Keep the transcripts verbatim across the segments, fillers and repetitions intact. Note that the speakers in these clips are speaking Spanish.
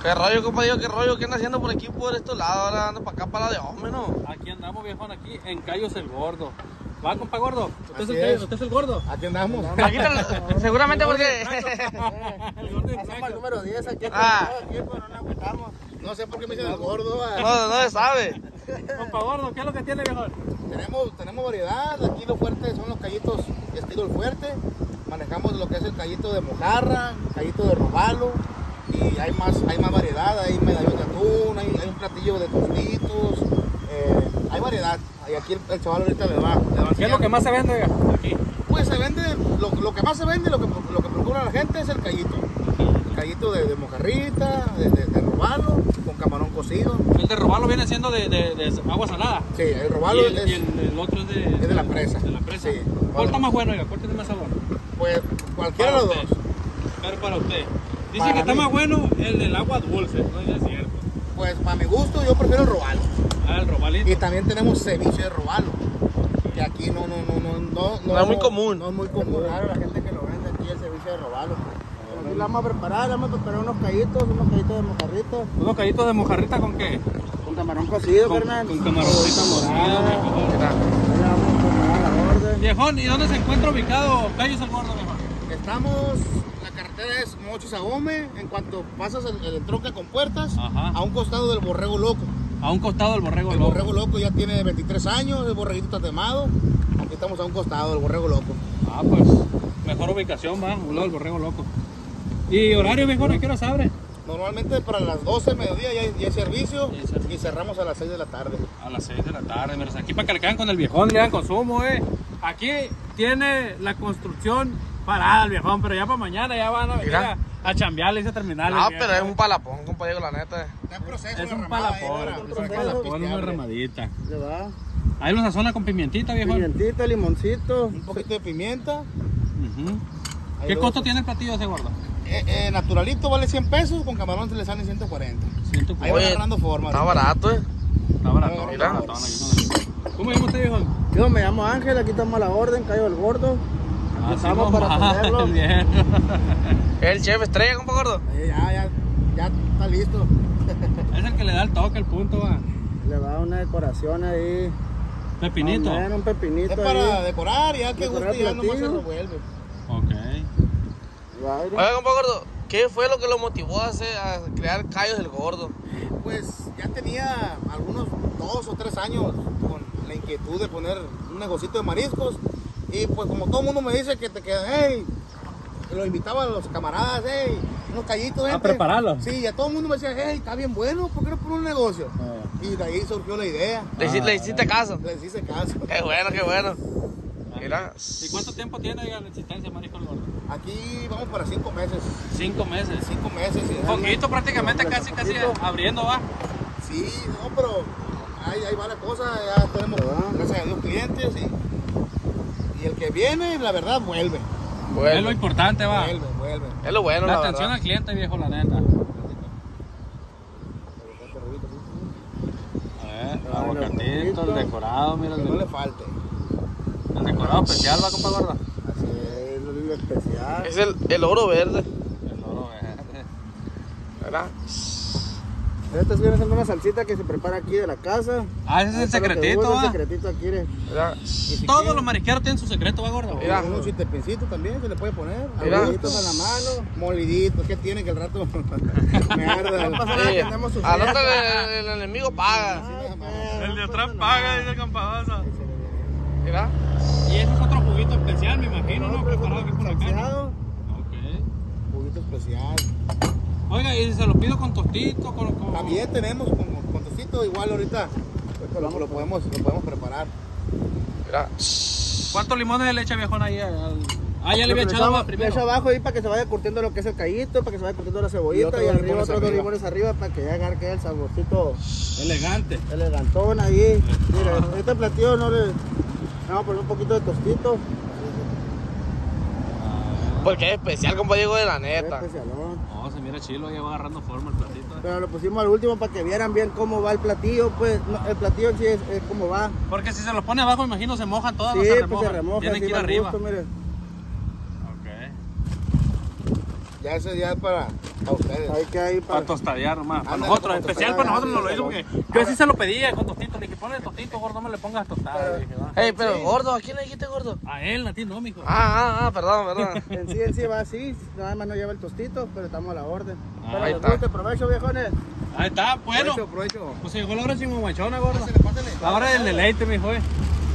¿Qué rollo, compañero? ¿Qué rollo? ¿Qué andan haciendo por aquí, por estos lados? Ahora ando para acá, para la de hombre, ¿no? Aquí andamos, viejón, aquí en Cayos el Gordo. ¿Va, compa gordo? ¿Usted es el, es. ¿Usted es el gordo? Aquí andamos. Aquí está, seguramente porque... El gordo de Andamos al número diez aquí, Ah. aquí, pero no nos agüitamos. No sé por qué me dicen el gordo. ah. No, no se sabe. Compa gordo, ¿qué es lo que tiene, viejón? Tenemos, tenemos variedad. Aquí lo fuerte son los callitos estilo el fuerte. Manejamos lo que es el callito de mojarra, callito de robalo. Y hay más, hay más variedad. Hay medallón de atún, hay, hay un platillo de tostitos. Eh, hay variedad. Y aquí el, el chaval ahorita le va, le va a ¿Qué es lo que más se vende, oiga, aquí? Pues se vende, lo, lo que más se vende, lo que, lo que procura la gente es el callito. El callito de, de mojarrita, de, de, de robalo, con camarón cocido. El de robalo viene siendo de, de, de agua salada. Sí, el robalo Y el, es, y el, el otro es de, es de la presa. De la presa. Sí. ¿Cuál está más bueno, oiga? ¿Cuál tiene más sabor? Pues cualquiera de los Para dos. usted. Pero para usted. Dice Para que está mí. más bueno el del agua dulce, no es cierto. Pues para mi gusto yo prefiero el robalo. Ah, el robalito. Y también tenemos ceviche de robalo. Que aquí no, no, no, no, no, No es muy común. No es muy común. Es raro la gente que lo vende aquí el ceviche de robalo. Aquí lo vamos a preparar, le vamos a preparar unos callitos, unos callitos de mojarrita. ¿Unos callitos de mojarrita con qué? Con camarón cocido, Con, carnal. con camaroncita morada. Mira. Ahí le vamos a preparar la orden. Viejón, ¿y dónde se encuentra ubicado Cayos el Gordo, viejón? Estamos, la carretera es Mochis a Gómez, en cuanto pasas el, el troca con puertas, Ajá. a un costado del borrego loco. A un costado del borrego El loco. borrego loco ya tiene veintitrés años, el borreguito está temado. Aquí estamos a un costado del borrego loco. Ah, pues, mejor ubicación, va, un lado del borrego loco. ¿Y horario, viejón, a qué hora se abre? Normalmente para las doce del mediodía ya hay, ya hay servicio Ya hay servicio. y cerramos a las seis de la tarde. A las seis de la tarde, mira, aquí para que le quedan con el viejón, le dan consumo, eh. Aquí tiene la construcción parada el viejón, pero ya para mañana ya van a venir Mira. a, a chambearle y a terminar. No, pero es un palapón, compañero, la neta. Está en proceso. Es la un ramada, palapón, ahí, es un un proceso palapón, una pisteable. ramadita. Le va. Ahí lo sazona con pimientita, viejón. Pimientita, limoncito, un poquito de pimienta. Ujú. Ahí ¿Qué lo- costo tiene el platillo ese gordo? Eh, eh, naturalito vale cien pesos, con camarón se le salen ciento cuarenta. ciento Ahí va Oye, agarrando forma. Está ahorita. barato, eh. Está barato, Mira. está baratón, aquí no- ¿Cómo llama usted, viejón? Yo me llamo Ángel, aquí estamos a la orden, Cayo el Gordo. Así Estamos para nomás, atenderlo. bien. El chef estrella, compa gordo. Eh, ya, ya, ya está listo. Es el que le da el toque, el punto, va. Le va una decoración ahí. Pepinito. Más o menos, un pepinito. Es para ahí. decorar, ya que Decorar guste, ya nomás se platillo. revuelve. Ok. Va, aire. Oiga, compa gordo, ¿qué fue lo que lo motivó a, hacer, a crear Cayos del Gordo? Pues ya tenía algunos dos o tres años con la inquietud de poner un negocito de mariscos. Y pues como todo el mundo me dice que te queda, hey, lo invitaba a los camaradas, hey, unos callitos, A gente. prepararlo. Sí, y a todo el mundo me decía, hey, está bien bueno, ¿por qué no pones un negocio? Y de ahí surgió la idea. ¿Le, hici- le hiciste caso? Les hice caso. Qué bueno, qué bueno. Mira. ¿Y cuánto tiempo tiene oiga, la existencia Marisco el Gordo? Aquí vamos para cinco meses. Cinco meses. Cinco meses. y- Poquito, prácticamente casi, casi abriendo, va. Sí, no, pero ahí, ahí va la cosa, ya tenemos, gracias a Dios, clientes y, y el que viene, la verdad, vuelve. Es lo Bueno, importante, va. Vuelve, vuelve. es lo bueno, La la atención verdad. al cliente, viejo, la neta. A ver, el aguacatito, el decorado, mira, Que el, no le de- falte. el decorado especial, va, compa gorda. Así es, lo especial. Es el, el oro verde. El oro verde. ¿Verdad? Esta viene siendo una salsita que se prepara aquí de la casa. Ah, ese es el Esto lo que secretito, gusta, va. el secretito aquí. ¿eh? ¿Verdad? Todos los marisqueros tienen su secreto, va, gorda. Mira. Un chiltepincito también se le puede poner. Mira. Aguaditos a la mano, moliditos. ¿Qué tiene que el rato me arda? No pasa nada, Sí. que andemos sus Al días. otro el, el enemigo paga. El de atrás paga, dice Campabasa. Mira. Y ese es otro juguito especial, me imagino, ¿no? Preparado aquí con la caña. Salseado. Ok. Juguito especial. Oiga, y se lo pido con tostito, con... con... También tenemos con, con tocito igual ahorita. Lo, lo podemos, lo podemos preparar. Mira. ¿Cuántos limones le echa, viejón, ahí? Al... Ah, ya le había Lo que echado echamos- agua Le primero. echo abajo ahí para que se vaya curtiendo lo que es el callito, para que se vaya curtiendo la Y cebollita otros y, arriba limones otros dos arriba. limones arriba para que ya agarre el saborcito Elegante. elegantón ahí. Mira, este platillo no le vamos a poner un poquito de tostito. Porque es especial, compa Diego, de la neta. Especialón. No, se mira chilo, ya va agarrando forma el platito. Pero lo pusimos al último para que vieran bien cómo va el platillo, pues no, el platillo en sí es, es cómo va. Porque si se los pone abajo, imagino, se mojan todas, Sí, no se pues remojan. se remoja, Tienen así que ir va el arriba. gusto, mire. Ok. Ya ese día es para, para ustedes. Hay que ir Para para... tostadear nomás. Para Ándale, nosotros, para especial tostadear, para nosotros nos lo ándale, hizo porque yo sí se lo pedía con tostito. Le dije, ponle tostito, gordo, no me le pongas tostada. Le dije, va. Ey, pero gordo, ¿a quién le dijiste gordo? A él, a ti no, mijo. Ah, ah, ah, perdón, perdón. En sí, en sí va así, nada más no lleva el tostito, pero estamos a la orden. Ah, Para ahí los está. dulces, provecho, viejones. Ahí está, bueno. Provecho, provecho. Pues se llegó la hora chingüengüenchona, gordo. Pásale, pásale. La hora del deleite, mijo. eh.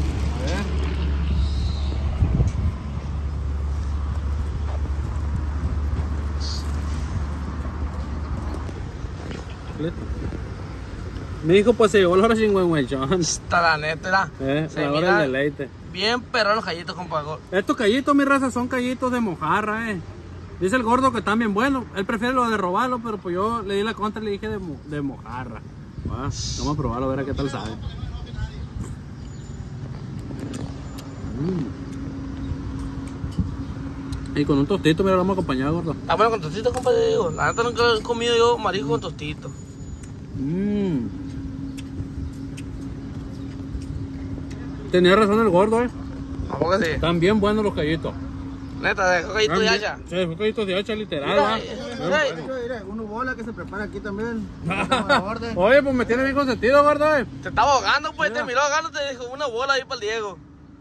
Mi hijo, pues se llegó la hora chingüengüenchona. Está la neta, era. Eh, Se la hora mira del deleite. bien perrón los callitos, compa. Gordo. Estos callitos, mi raza, son callitos de mojarra, eh. Dice el gordo que están bien buenos. Él prefiere lo de robarlo, pero pues yo le di la contra y le dije de, mo- de mojarra. Va, vamos a probarlo, a ver a qué tal sabe. Mm. Y con un tostito, mira, lo vamos a acompañar, gordo. Está bueno con tostito, compa, te digo. La neta nunca he comido yo marisco con tostito. Mm. Tenía razón el gordo, eh. ¿A poco sí? Están bien buenos los callitos. Neta, de callito de hacha. Sí, son callitos de hacha, literal. Mira, va. eh, Bien mira, buenos. Mira, mira, uno bola que se prepara aquí también. Estamos a la orden. Oye, pues me tiene bien consentido, gordo, eh. Te estaba ahogando, pues, Mira. te miró ahogando, te dijo una bola ahí para el Diego.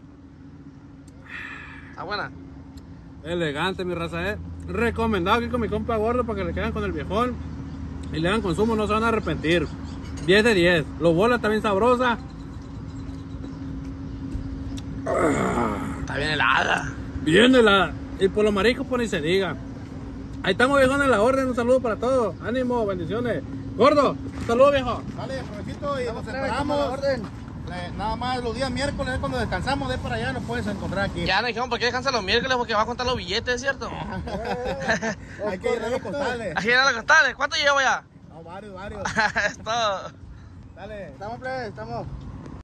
Está buena. Elegante, mi raza, eh. Recomendado aquí con mi compa gordo para que le quedan con el viejón y le hagan consumo, no se van a arrepentir. diez de diez. Los bolas también sabrosa. Está bien helada. Viene la. Y por los mariscos, pues ni se diga. Ahí estamos, viejón, en la orden. Un saludo para todos. Ánimo, bendiciones. Gordo, un saludo, viejo. Dale, provechito y nos Estamos a la esperamos. orden. Eh, Nada más los días miércoles es cuando descansamos, de para allá nos puedes encontrar aquí. Ya nos dijeron por qué descansan los miércoles porque va a contar los billetes, ¿cierto? Hay que ir a los costales. Aquí vienen los costales. ¿Cuánto llevo ya? No, varios, varios. Es todo. Dale. Estamos, plebe, estamos.